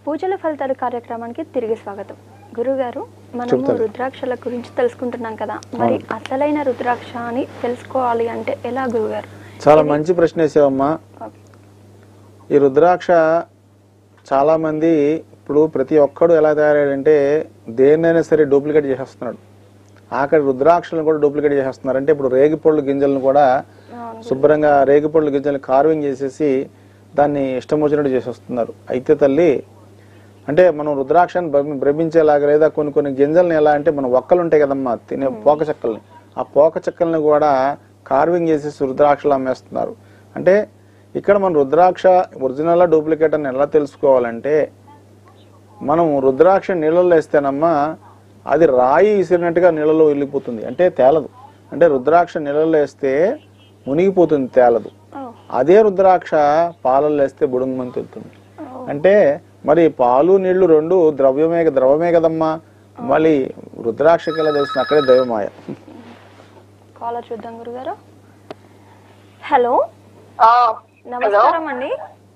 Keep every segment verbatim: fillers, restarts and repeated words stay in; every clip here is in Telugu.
పూజల ఫలితాల కార్యక్రమానికి తిరిగి స్వాగతం. గురుగారు, మనము రుద్రాక్షల గురించి తెలుసుకుంటున్నాం కదా, మరి అసలైన రుద్రాక్ష అని తెలుసుకోవాలి అంటే ఎలా గురుగారు? చాలా మంచి ప్రశ్న వేసావమ్మా. ఈ రుద్రాక్ష చాలా మంది ఇప్పుడు ప్రతి ఒక్కడు ఎలా తయారయ్యాడంటే దేన్నైనా సరే డూప్లికేట్ చేసేస్తున్నాడు. ఆఖరి రుద్రాక్షలను కూడా డూప్లికేట్ చేసేస్తున్నారు. అంటే ఇప్పుడు రేగిపళ్ళు గింజలను కూడా శుభ్రంగా రేగిపళ్ళు గింజలను కార్వింగ్ చేసేసి దాన్ని ఇష్టం వచ్చినట్టు చేసేస్తున్నారు. అయితే తల్లి, అంటే మనం రుద్రాక్షను భ్రమించేలాగా లేదా కొన్ని కొన్ని గింజల్ని ఎలా అంటే మన ఒక్కలు ఉంటాయి కదమ్మా, తినే పోక చెక్కల్ని, ఆ పోక చెక్కల్ని కూడా కార్వింగ్ చేసేసి రుద్రాక్షలు అమ్మేస్తున్నారు. అంటే ఇక్కడ మనం రుద్రాక్ష ఒరిజినల్ డూప్లికేట్ అని ఎలా తెలుసుకోవాలంటే, మనం రుద్రాక్ష నీళ్ళల్లో వేస్తేనమ్మా అది రాయి విసిరినట్టుగా నీళ్ళలో వెళ్ళిపోతుంది, అంటే తేలదు. అంటే రుద్రాక్ష నీళ్ళల్లో వేస్తే మునిగిపోతుంది, తేలదు. అదే రుద్రాక్ష పాలల్లో వేస్తే బుడుంగమని తెలుతుంది. అంటే మరి పాలు నీళ్లు రెండు ద్రవ్యమే ద్రవమే కదమ్మా, మళ్ళీ రుద్రాక్షకి ఎలా తెలుస్తుంది? అక్కడే దైవమాయ. కాలర్ చూద్దాం గురుగారు. హలో, నమస్కారం అండి.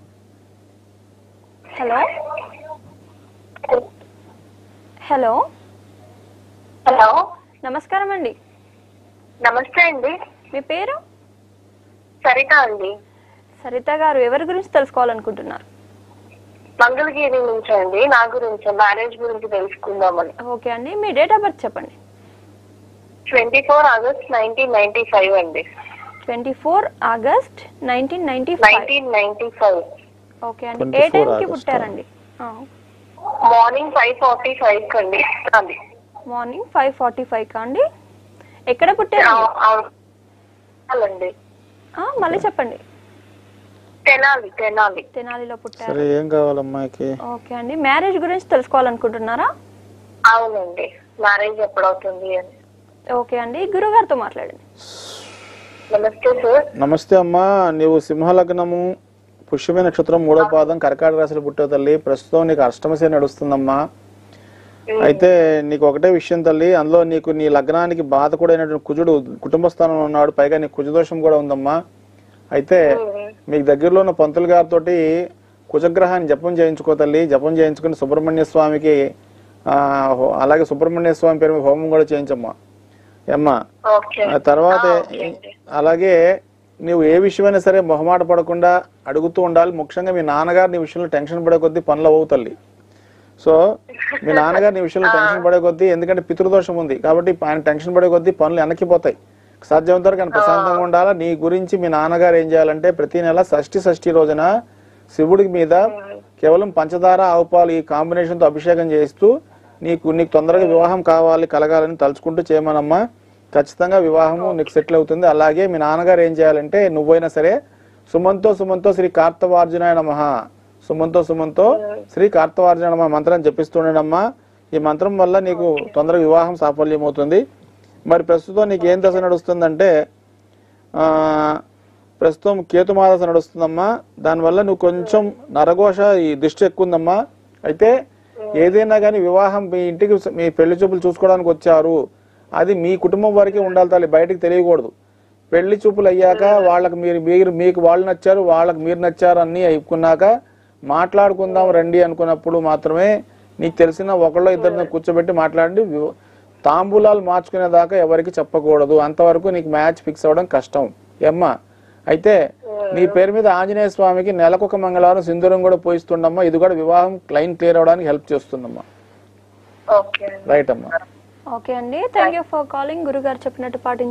హలో హలో హలో నమస్కారం అండి. నమస్తే అండి. మీ పేరు? సరిత అండి. సరిత గారు, ఎవరి గురించి తెలుసుకోవాలనుకుంటున్నారు? మంగళగిరి నుంచి అండి. నా గురించి, మ్యారేజ్ గురించి తెలుసుకుందామని. ఓకే అండి, మీ డేట్ ఆఫ్ బర్త్ చెప్పండి. Twenty four August nineteen ninety five అండి. Twenty four August nineteen ninety nineteen ninety five. Okay అండి, ఏ టైం కి పుట్టారండి? మార్నింగ్ ఫైవ్ ఫార్టీ ఫైవ్ కండి. మార్నింగ్ ఫైవ్ ఫార్టీ ఫైవ్ కండి. ఎక్కడ పుట్టారు? మళ్ళీ చెప్పండి. తెనాలి. తెనాలి తెనాలిలో పుట్టారు. సరే, ఏం కావాలమ్మా? ఓకే అండి, మ్యారేజ్ గురించి తెలుసుకోవాలనుకుంటున్నారా? అవునండి. మ్యారేజ్ ఎప్పుడవుతుంది అని. ఓకే అండి, గురుగారితో మాట్లాడండి. నమస్తే సార్. నమస్తే అమ్మా. నీవు సింహలగ్నము, పుష్యమి నక్షత్రం, మూడో పాదం, కర్కాటక రాశిలో పుట్టావు తల్లి. ప్రస్తుతం నీకు అష్టమశని నడుస్తుందమ్మా. అయితే నీకు ఒకటే విషయం తల్లి, అందులో నీకు నీ లగ్నానికి బాధ కూడా అయినటువంటి కుజుడు కుటుంబ స్థానంలో ఉన్నాడు. పైగా నీకు కుజదోషం కూడా ఉందమ్మా. అయితే మీకు దగ్గరలో ఉన్న పంతులు గారితో కుజగ్రహాన్ని జపం చేయించుకో తల్లి. జపం చేయించుకుని సుబ్రహ్మణ్య స్వామికి ఆ అలాగే సుబ్రహ్మణ్య స్వామి పేరు మీద హోమం కూడా చేయించమ్మా అమ్మా. తర్వాత అలాగే నువ్వు ఏ విషయమైనా సరే మొహమాట పడకుండా అడుగుతూ ఉండాలి. ముఖ్యంగా మీ నాన్నగారు నీ విషయంలో టెన్షన్ పడే కొద్దీ పనులు అవ్వు తల్లి. సో మీ నాన్నగారు నీ విషయంలో టెన్షన్ పడే కొద్దీ, ఎందుకంటే పితృదోషం ఉంది కాబట్టి ఆయన టెన్షన్ పడే కొద్దీ పనులు వెనక్కిపోతాయి. సాధ్యమంత వరకు ఆయన ప్రశాంతంగా ఉండాలా. నీ గురించి మీ నాన్నగారు ఏం చేయాలంటే ప్రతి నెల షష్ఠి షష్ఠి రోజున శివుడికి మీద కేవలం పంచదార ఆవుపాలు ఈ కాంబినేషన్ తో అభిషేకం చేస్తూ నీకు నీకు తొందరగా వివాహం కావాలి కలగాలని తలుచుకుంటూ చేయమనమ్మా. ఖచ్చితంగా వివాహము నీకు సెటిల్ అవుతుంది. అలాగే మీ నాన్నగారు ఏం చేయాలంటే నువ్వైనా సరే సుమంతో సుమంతో శ్రీ కార్తవార్జునాయ నమః, సుమంతో సుమంతో శ్రీ కార్తవార్జునాయ నమః మంత్రం జపిస్తుండమ్మా. ఈ మంత్రం వల్ల నీకు తొందరగా వివాహం సాఫల్యం అవుతుంది. మరి ప్రస్తుతం నీకు ఏం దశ నడుస్తుందంటే ఆ ప్రస్తుతం కేతుమాదశ నడుస్తుందమ్మా. దానివల్ల నువ్వు కొంచెం నరఘోష ఈ దృష్టి ఎక్కువ ఉందమ్మా. అయితే ఏదైనా కానీ వివాహం మీ ఇంటికి మీ పెళ్లి చూపులు చూసుకోవడానికి వచ్చారు, అది మీ కుటుంబం వరకే ఉండాలి తల్లి, బయటకు తెలియకూడదు. పెళ్లి చూపులు అయ్యాక వాళ్ళకి మీరు మీరు మీకు వాళ్ళు నచ్చారు, వాళ్ళకి మీరు నచ్చారు అన్నీ అయిపోకున్నాక మాట్లాడుకుందాం రండి అనుకున్నప్పుడు మాత్రమే నీకు తెలిసిన ఒకళ్ళు ఇద్దరిని కూర్చోబెట్టి మాట్లాడి తాంబూలాలు మార్చుకునేదాకా ఎవరికి చెప్పకూడదు. అంతవరకు నీకు మ్యాచ్ ఫిక్స్ అవ్వడం కష్టం ఏమ్మా. అయితే నీ పేరు మీద ఆంజనేయ స్వామికి నెలకొక మంగళవారం సింధూరం కూడా పోయిస్తుండమ్మా. ఇది కూడా వివాహం క్లైన్ క్లియర్ అవడానికి హెల్ప్ చేస్తుందమ్మా. రైట్ అమ్మా. ఓకే అండి, థ్యాంక్ యూ ఫర్ కాలింగ్. గురుగారు చెప్పినట్టు పాటించండి.